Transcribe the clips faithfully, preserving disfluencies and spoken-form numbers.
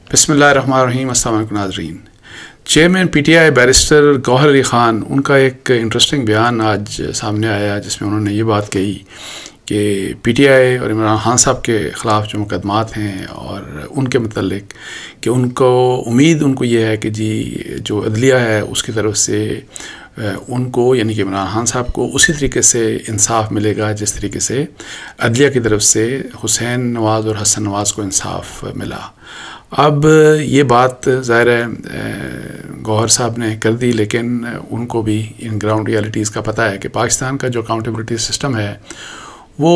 بسم اللہ الرحمن الرحیم. السلام علیکم ناظرین. Chairman P T I barrister Gohar Ali Khan, ان کا ایک انٹرسٹنگ بیان آج سامنے آیا جس میں انہوں نے یہ بات کہی کہ پی ٹی آئی اور عمران خان صاحب کے خلاف جو مقدمات ہیں اور ان کے متعلق کہ ان کو امید ان کو یہ ہے کہ جی جو عدلیہ ہے اس کی طرف سے ان کو یعنی کہ عمران خان صاحب کو اسی طریقے سے انصاف ملے گا جس طریقے سے عدلیہ کی طرف سے حسین نواز اور حسن نواز کو انصاف ملا. اب یہ بات ظاہر ہے گوہر صاحب نے کر دی، لیکن ان کو بھی ان گراؤنڈ ریالٹیز کا پتہ ہے کہ پاکستان کا جو اکاؤنٹیبلٹی سسٹم ہے وہ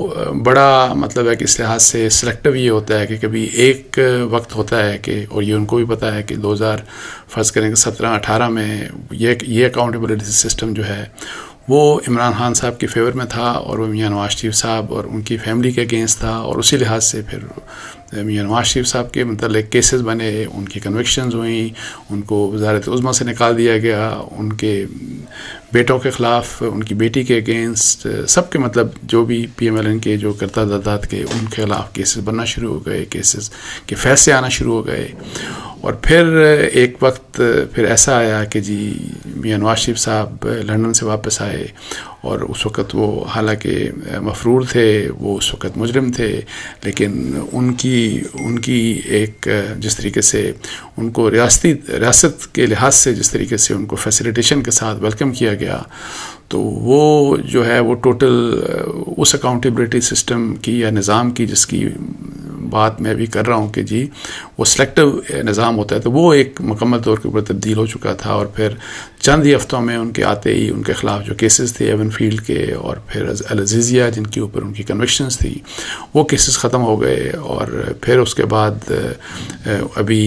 بڑا مطلب ہے کہ اس لحاظ سے سلیکٹو یہ ہوتا ہے کہ کبھی ایک وقت ہوتا ہے کہ اور یہ ان کو بھی پتہ ہے کہ دو ہزار فرض کریں کہ سترہ اٹھارہ میں یہ یہ اکاؤنٹیبلٹی سسٹم جو ہے وہ عمران خان صاحب کے فیور میں تھا اور وہ میاں نواز شریف صاحب اور ان کی فیملی کے اگینسٹ تھا، اور اسی لحاظ سے پھر میاں نواز شریف صاحب کے متعلق کیسز بنے، ان کی کنوکشنز ہوئیں، ان کو وزارت عظمیٰ سے نکال دیا گیا، ان کے بیٹوں کے خلاف، ان کی بیٹی کے اگینسٹ، سب کے مطلب جو بھی پی ایم ایل این کے جو کرتا دادات کے ان کے خلاف کیسز بننا شروع ہو گئے، کیسز کے فیصلے آنا شروع ہو گئے. اور پھر ایک وقت پھر ایسا آیا کہ جی میاں نواز شریف صاحب لندن سے واپس آئے اور اس وقت وہ حالانکہ مفرور تھے، وہ اس وقت مجرم تھے، لیکن ان کی ان کی ایک جس طریقے سے ان کو ریاستی ریاست کے لحاظ سے جس طریقے سے ان کو فیسیلیٹیشن کے ساتھ ویلکم کیا گیا، تو وہ جو ہے وہ ٹوٹل اس اکاؤنٹیبلٹی سسٹم کی یا نظام کی جس کی بات میں ابھی کر رہا ہوں کہ جی وہ سلیکٹو نظام ہوتا ہے، تو وہ ایک مکمل طور کے اوپر تبدیل ہو چکا تھا. اور پھر چند ہی ہفتوں میں ان کے آتے ہی ان کے خلاف جو کیسز تھے ایون فیلڈ کے اور پھر العزیزیہ جن کے اوپر ان کی کنوکشنز تھی وہ کیسز ختم ہو گئے. اور پھر اس کے بعد ابھی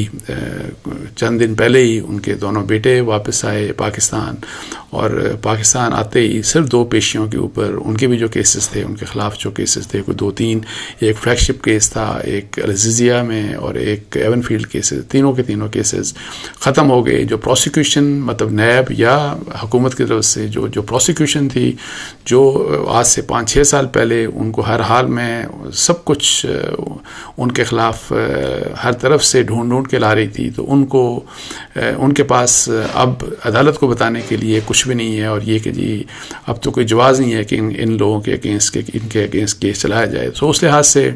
چند دن پہلے ہی ان کے دونوں بیٹے واپس آئے پاکستان، اور پاکستان آتے ہی صرف دو پیشیوں کے اوپر ان کے بھی جو کیسز تھے ان کے خلاف جو کیسز تھے کوئی دو تین، ایک فلیگ شپ کیس تھا، ایک العزیزیہ میں اور ایک ایون فیلڈ کیسز، تینوں کے تینوں کیسز ختم ہو گئے. جو پروسیکیوشن مطلب نیب یا حکومت کی طرف سے جو جو پروسیکیوشن تھی جو آج سے پانچ چھ سال پہلے ان کو ہر حال میں سب کچھ ان کے خلاف ہر طرف سے ڈھونڈ ڈھونڈ کے لا رہی تھی، تو ان کو ان کے پاس اب عدالت کو بتانے کے لیے کچھ بھی نہیں ہے، اور یہ کہ جی اب تو کوئی جواز نہیں ہے کہ ان, ان لوگوں کے اگینسٹ کے ان کے اگینسٹ کیس چلایا جائے. تو اس لحاظ سے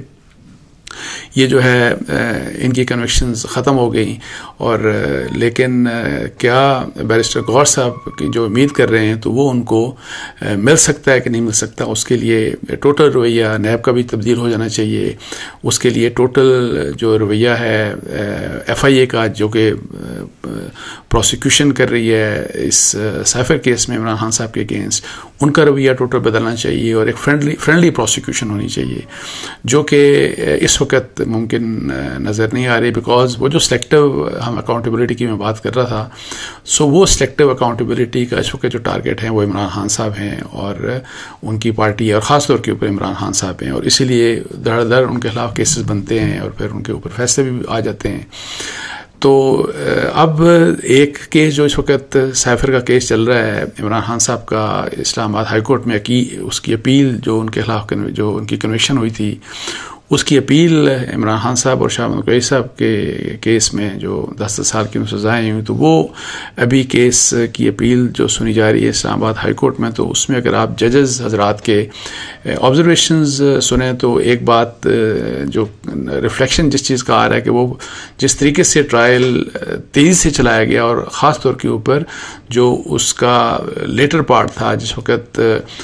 یہ جو ہے ان کی کنوکشنز ختم ہو گئیں. اور لیکن کیا بیرسٹر گوہر صاحب کی جو امید کر رہے ہیں تو وہ ان کو مل سکتا ہے کہ نہیں مل سکتا، اس کے لیے ٹوٹل رویہ نیب کا بھی تبدیل ہو جانا چاہیے. اس کے لیے ٹوٹل جو رویہ ہے ایف آئی اے کا جو کہ پروسیکیوشن کر رہی ہے اس سائفر کیس میں عمران خان صاحب کے اگینسٹ، ان کا رویہ ٹوٹل بدلنا چاہیے اور ایک فرینڈلی فرینڈلی پروسیکیوشن ہونی چاہیے، جو کہ اس وقت ممکن نظر نہیں آ رہی. بیکاز وہ جو سلیکٹو ہم اکاؤنٹیبلٹی کی میں بات کر رہا تھا، سو وہ سلیکٹو اکاؤنٹیبلٹی کا اس وقت جو ٹارگیٹ ہیں وہ عمران خان صاحب ہیں اور ان کی پارٹی اور خاص طور کے اوپر عمران خان صاحب ہیں، اور اسی لیے دھڑ دھڑ ان کے خلاف کیسز بنتے ہیں اور پھر ان کے اوپر فیصلے بھی آ جاتے ہیں. تو اب ایک کیس جو اس وقت سائفر کا کیس چل رہا ہے عمران خان صاحب کا اسلام آباد ہائی کورٹ میں، اس کی اپیل جو ان کے خلاف جو ان کی کنوکشن ہوئی تھی اس کی اپیل عمران خان صاحب اور شاہ محمود قریشی صاحب کے کیس میں جو دس دس سال کی سزائیں ہوئی، تو وہ ابھی کیس کی اپیل جو سنی جا رہی ہے اسلام آباد ہائی کورٹ میں. تو اس میں اگر آپ ججز حضرات کے آبزرویشنز سنیں تو ایک بات جو ریفلیکشن جس چیز کا آ رہا ہے کہ وہ جس طریقے سے ٹرائل تیزی سے چلایا گیا، اور خاص طور کے اوپر جو اس کا لیٹر پارٹ تھا جس وقت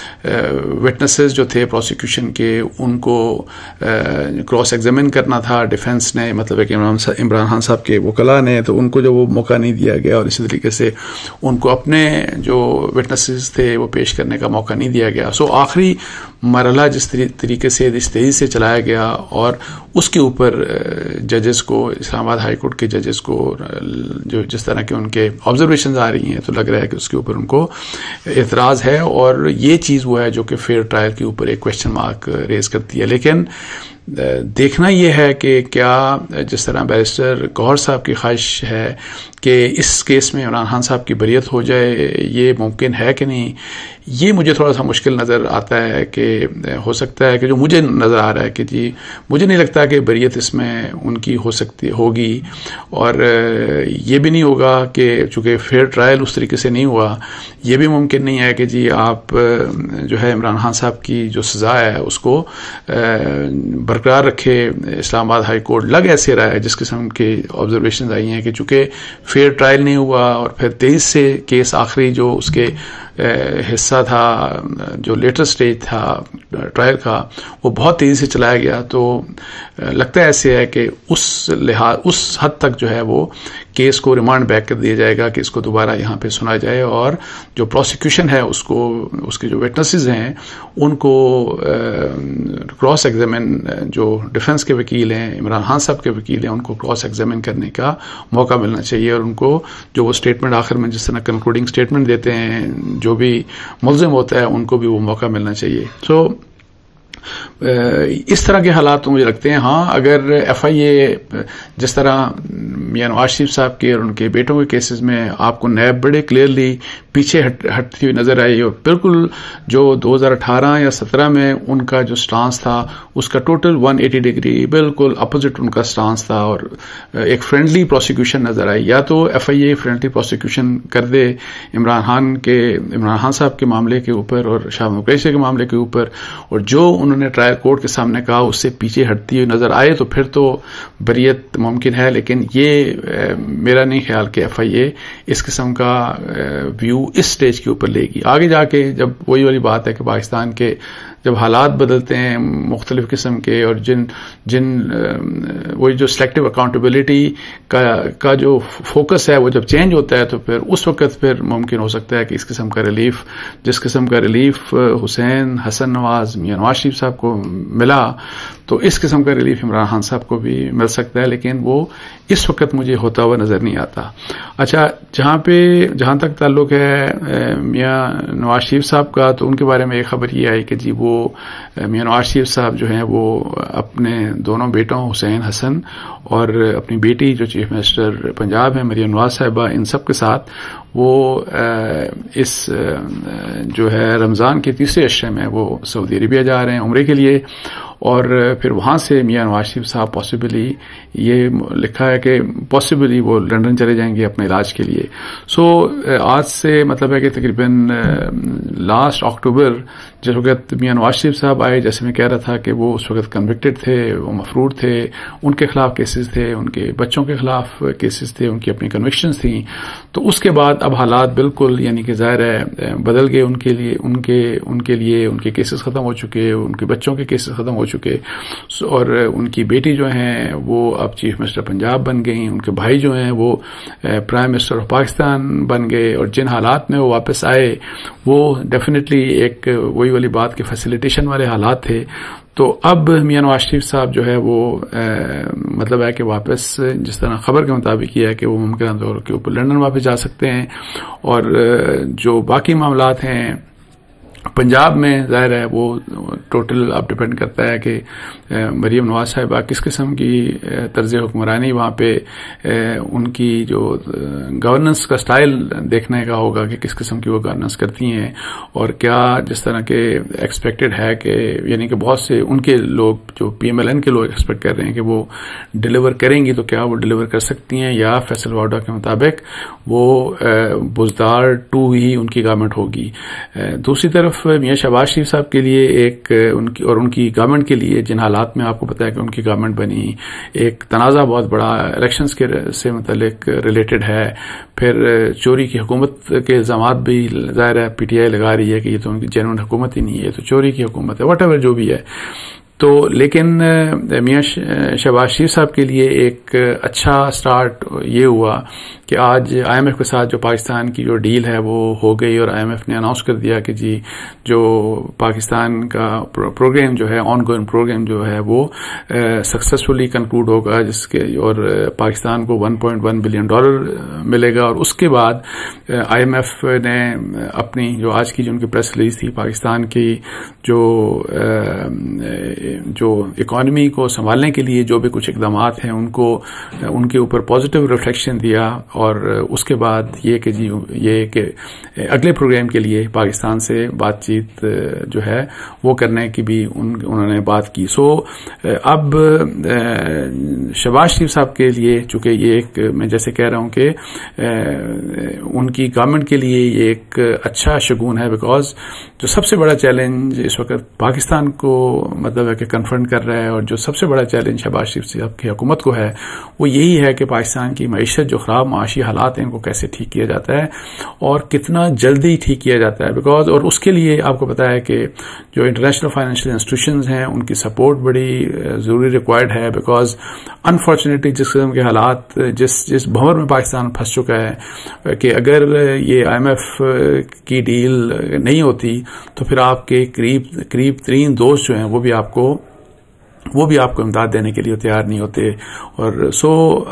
وٹنسز جو تھے پروسیکیوشن کے ان کو کراس ایگزامن کرنا تھا ڈیفینس نے، مطلب ہے کہ عمران خان صاحب کے وکلاء نے، تو ان کو جو وہ موقع نہیں دیا گیا، اور اسی طریقے سے ان کو اپنے جو وٹنسز تھے وہ پیش کرنے کا موقع نہیں دیا گیا. سو آخری مرحلہ جس طریقے سے اس تیزی سے چلایا گیا اور اس کے اوپر ججز کو اسلام آباد ہائی کورٹ کے ججز کو جو جس طرح کے ان کے آبزرویشنز آ رہی ہیں تو لگ رہا ہے کہ اس کے اوپر ان کو اعتراض ہے، اور یہ چیز وہ ہے جو کہ فیئر ٹرائل کے اوپر ایک کویشچن مارک ریز کرتی ہے. لیکن دیکھنا یہ ہے کہ کیا جس طرح بیرسٹر گوہر صاحب کی خواہش ہے کہ اس کیس میں عمران خان صاحب کی بریت ہو جائے، یہ ممکن ہے کہ نہیں، یہ مجھے تھوڑا سا مشکل نظر آتا ہے کہ ہو سکتا ہے کہ جو مجھے نظر آ رہا ہے کہ جی مجھے نہیں لگتا کہ بریت اس میں ان کی ہو سکتی ہوگی، اور یہ بھی نہیں ہوگا کہ چونکہ فیئر ٹرائل اس طریقے سے نہیں ہوا، یہ بھی ممکن نہیں ہے کہ جی آپ جو ہے عمران خان صاحب کی جو سزا ہے اس کو برقرار رکھے اسلام آباد ہائی کورٹ۔ لگ ایسے رہا ہے جس قسم کے آبزرویشنز آئی ہیں کہ چونکہ فیئر ٹرائل نہیں ہوا اور پھر تیز سے کیس آخری جو اس کے حصہ تھا، جو لیٹر سٹیج تھا ٹرائل کا، وہ بہت تیزی سے چلایا گیا، تو لگتا ہے ایسے ہے کہ اس لحاظ اس حد تک جو ہے وہ کیس کو ریمانڈ بیک کر دیا جائے گا کہ اس کو دوبارہ یہاں پہ سنا جائے، اور جو پروسیکیوشن ہے اس کو اس کے جو وٹنسز ہیں ان کو کراس ایگزامن، جو ڈیفنس کے وکیل ہیں، عمران خان صاحب کے وکیل ہیں، ان کو کراس ایگزامن کرنے کا موقع ملنا چاہیے، اور ان کو جو وہ اسٹیٹمنٹ آخر میں جس طرح کنکلوڈنگ اسٹیٹمنٹ دیتے ہیں جو بھی ملزم ہوتا ہے ان کو بھی وہ موقع ملنا چاہیے۔ سو اس طرح کے حالات تو مجھے لگتے ہیں۔ ہاں اگر ایف آئی اے جس طرح میاں نواز شریف صاحب کے اور ان کے بیٹوں کے کیسز میں آپ کو نیب بڑے کلیئرلی پیچھے ہٹ ہٹتی ہوئی نظر آئی، اور بالکل جو دو ہزار اٹھارہ یا سترہ میں ان کا جو سٹانس تھا اس کا ٹوٹل ون ایٹی ڈگری بالکل اپوزٹ ان کا سٹانس تھا، اور ایک فرینڈلی پروسیکیوشن نظر آئی۔ یا تو F I A friendly prosecution کر دے عمران خان کے عمران خان صاحب کے معاملے کے اوپر اور شاہ محمود قریشی کے معاملے کے اوپر، اور جو انہوں نے ٹرائل کورٹ کے سامنے کہا اس سے پیچھے ہٹتی ہوئی نظر آئے تو پھر تو بریت ممکن ہے، لیکن یہ میرا نہیں خیال کہ ایف آئی اے اس قسم کا ویو اس سٹیج کے اوپر لے گی۔ آگے جا کے جب وہی والی بات ہے کہ پاکستان کے جب حالات بدلتے ہیں مختلف قسم کے، اور جن جن وہی جو سلیکٹو اکاؤنٹیبلٹی کا کا جو فوکس ہے وہ جب چینج ہوتا ہے تو پھر اس وقت پھر ممکن ہو سکتا ہے کہ اس قسم کا ریلیف جس قسم کا ریلیف حسین حسن نواز میاں نواز شریف صاحب کو ملا تو اس قسم کا ریلیف عمران خان صاحب کو بھی مل سکتا ہے، لیکن وہ اس وقت مجھے ہوتا ہوا نظر نہیں آتا۔ اچھا، جہاں پہ جہاں تک تعلق ہے میاں نواز شریف صاحب کا، تو ان کے بارے میں ایک خبر یہ آئی کہ جی وہ میاں نواز شریف صاحب جو ہیں وہ اپنے دونوں بیٹوں حسین حسن اور اپنی بیٹی جو چیف منسٹر پنجاب ہیں مریم نواز صاحبہ، ان سب کے ساتھ وہ اس جو ہے رمضان کے تیسرے عشرے میں وہ سعودی عربیہ جا رہے ہیں عمرے کے لیے، اور پھر وہاں سے میاں نواز شریف صاحب پاسبلی یہ لکھا ہے کہ پاسبلی وہ لندن چلے جائیں گے اپنے علاج کے لیے۔ سو آج سے مطلب ہے کہ تقریباً لاسٹ اکتوبر جس وقت میاں نواز شریف صاحب آئے، جیسے میں کہہ رہا تھا کہ وہ اس وقت کنوکٹڈ تھے، وہ مفرور تھے، ان کے خلاف کیسز تھے، ان کے بچوں کے خلاف کیسز تھے، ان کی اپنی کنوکشنز تھیں، تو اس کے بعد اب حالات بالکل یعنی کہ ظاہر ہے بدل گئے ان کے لیے ان کے ان کے لیے ان کے کیسز ختم ہو چکے، ان کے بچوں کے کیسز ختم ہو چکے، اور ان کی بیٹی جو ہیں وہ اب چیف منسٹر پنجاب بن گئیں، ان کے بھائی جو ہیں وہ پرائم منسٹر آف پاکستان بن گئے، اور جن حالات میں وہ واپس آئے وہ ڈیفینیٹلی ایک وہی والی بات کے فیسیلیٹیشن والے حالات تھے۔ تو اب میاں نواز شریف صاحب جو ہے وہ مطلب ہے کہ واپس جس طرح خبر کے مطابق یہ ہے کہ وہ ممکنہ طور کے اوپر لندن واپس جا سکتے ہیں، اور جو باقی معاملات ہیں پنجاب میں ظاہر ہے وہ ٹوٹل اب ڈپینڈ کرتا ہے کہ مریم نواز صاحبہ کس قسم کی طرز حکمرانی وہاں پہ ان کی جو گورننس کا سٹائل دیکھنے کا ہوگا کہ کس قسم کی وہ گورننس کرتی ہیں، اور کیا جس طرح کے ایکسپیکٹڈ ہے کہ یعنی کہ بہت سے ان کے لوگ جو پی ایم ایل این کے لوگ ایکسپیکٹ کر رہے ہیں کہ وہ ڈیلیور کریں گی، تو کیا وہ ڈیلیور کر سکتی ہیں یا فیصل واڈا کے مطابق وہ بزدار ٹو ہی ان کی گورنمنٹ ہوگی۔ دوسری طرف میاں شہباز شریف صاحب کے لیے ایک ان کی اور ان کی گورنمنٹ کے لیے جن حالات میں آپ کو پتا ہے کہ ان کی گورنمنٹ بنی، ایک تنازع بہت بڑا الیکشنز کے سے متعلق ریلیٹڈ ہے، پھر چوری کی حکومت کے الزامات بھی ظاہر ہے پی ٹی آئی لگا رہی ہے کہ یہ تو ان کی جینوئن حکومت ہی نہیں ہے، تو چوری کی حکومت ہے، واٹ ایور جو بھی ہے۔ تو لیکن میاں شہباز شریف صاحب کے لیے ایک اچھا سٹارٹ یہ ہوا کہ آج آئی ایم ایف کے ساتھ جو پاکستان کی جو ڈیل ہے وہ ہو گئی، اور آئی ایم ایف نے اناؤنس کر دیا کہ جی جو پاکستان کا پروگرام جو ہے آن گوئنگ پروگرام جو ہے وہ سکسیسفلی کنکلوڈ ہوگا، جس کے اور پاکستان کو one point one billion dollar ملے گا۔ اور اس کے بعد آئی ایم ایف نے اپنی جو آج کی جو ان کی پریس ریلیز تھی پاکستان کی جو جو اکانومی کو سنبھالنے کے لیے جو بھی کچھ اقدامات ہیں ان کو ان کے اوپر پازیٹیو ریفلیکشن دیا، اور اس کے بعد یہ کہ جی یہ کہ اگلے پروگرام کے لیے پاکستان سے بات چیت جو ہے وہ کرنے کی بھی انہوں نے بات کی. سو اب شہباز شریف صاحب کے لیے چونکہ یہ ایک میں جیسے کہہ رہا ہوں کہ ان کی گورنمنٹ کے لیے یہ ایک اچھا شگون ہے، بیکاز جو سب سے بڑا چیلنج اس وقت پاکستان کو مطلب ہے کہ کنفرنٹ کر رہا ہے، اور جو سب سے بڑا چیلنج شہباز شریف صاحب کی حکومت کو ہے وہ یہی ہے کہ پاکستان کی معیشت جو خراب معاشی حالات ہیں ان کو کیسے ٹھیک کیا جاتا ہے اور کتنا جلدی ٹھیک کیا جاتا ہے. بیکاز اور اس کے لیے آپ کو پتا ہے کہ جو انٹرنیشنل فائنینشیل انسٹیٹیوشنز ہیں ان کی سپورٹ بڑی ضروری ریکوائرڈ ہے، بیکاز انفارچونیٹلی جس قسم کے حالات جس جس بھنور میں پاکستان پھنس چکا ہے کہ اگر یہ آئی ایم ایف کی ڈیل نہیں ہوتی تو پھر آپ کے قریب قریب ترین دوست جو ہیں وہ بھی آپ کو وہ بھی آپ کو امداد دینے کے لیے تیار نہیں ہوتے. اور سو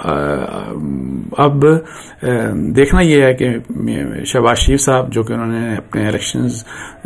اب دیکھنا یہ ہے کہ شہباز شریف صاحب جو کہ انہوں نے اپنے الیکشنز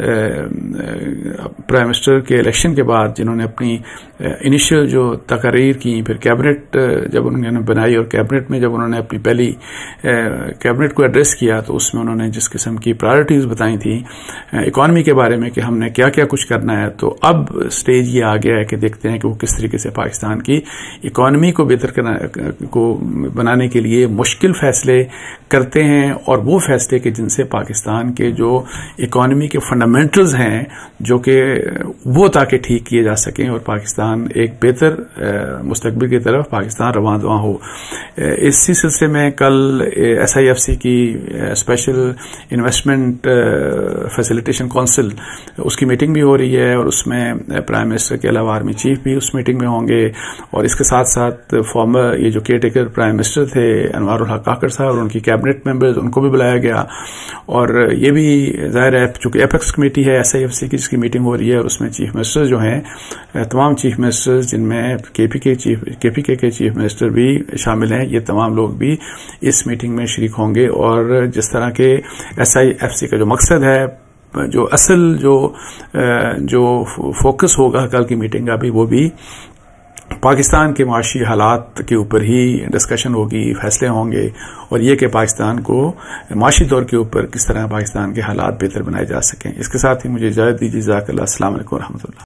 پرائم منسٹر کے الیکشن کے بعد جنہوں نے اپنی انیشیل جو تقاریر کی، پھر کیبنٹ جب انہوں نے بنائی اور کیبنٹ میں جب انہوں نے اپنی پہلی کیبنٹ کو ایڈریس کیا تو اس میں انہوں نے جس قسم کی پرائرٹیز بتائی تھیں اکانومی کے بارے میں کہ ہم نے کیا کیا کچھ کرنا ہے، تو اب سٹیج یہ آ گیا ہے کہ دیکھتے ہیں کہ وہ کس طریقے سے پاکستان کی اکانومی کو بہتر کو بنانے کے لیے مشکل فیصلے کرتے ہیں، اور وہ فیصلے کہ جن سے پاکستان کے جو اکانومی کے فنڈامنٹلز ہیں جو کہ وہ تاکہ ٹھیک کیے جا سکیں اور پاکستان ایک بہتر مستقبل کی طرف پاکستان رواں دواں ہو. اسی سلسلے میں کل ایس آئی ایف سی کی اسپیشل انویسٹمنٹ فیسیلیٹیشن کونسل اس کی میٹنگ بھی ہو رہی ہے، اور اس میں پرائم منسٹر کے علاوہ آرمی چیف بھی اس میٹنگ میں ہوں گے، اور اس کے ساتھ ساتھ فارمر یہ جو کیئر ٹیکر پرائم منسٹر تھے انوار الحق کاکڑ صاحب اور ان کی کیبنٹ ممبرز ان کو بھی بلایا گیا. اور یہ بھی ظاہر ہے چونکہ ایپیکس کمیٹی ہے ایس آئی ایف سی کی جس کی میٹنگ ہو رہی ہے، اور اس میں چیف منسٹر جو ہیں تمام چیف منسٹر جن میں کے پی کے چیف کے پی کے کے چیف منسٹر بھی شامل ہیں، یہ تمام لوگ بھی اس میٹنگ میں شریک ہوں گے. اور جس طرح کے ایس آئی ایف سی کا جو مقصد ہے، جو اصل جو جو فوکس ہوگا کل کی میٹنگ کا بھی، وہ بھی پاکستان کے معاشی حالات کے اوپر ہی ڈسکشن ہوگی، فیصلے ہوں گے، اور یہ کہ پاکستان کو معاشی طور کے اوپر کس طرح پاکستان کے حالات بہتر بنائے جا سکیں. اس کے ساتھ ہی مجھے اجازت دیجیے. جزاک اللہ. السلام علیکم و رحمۃ اللہ.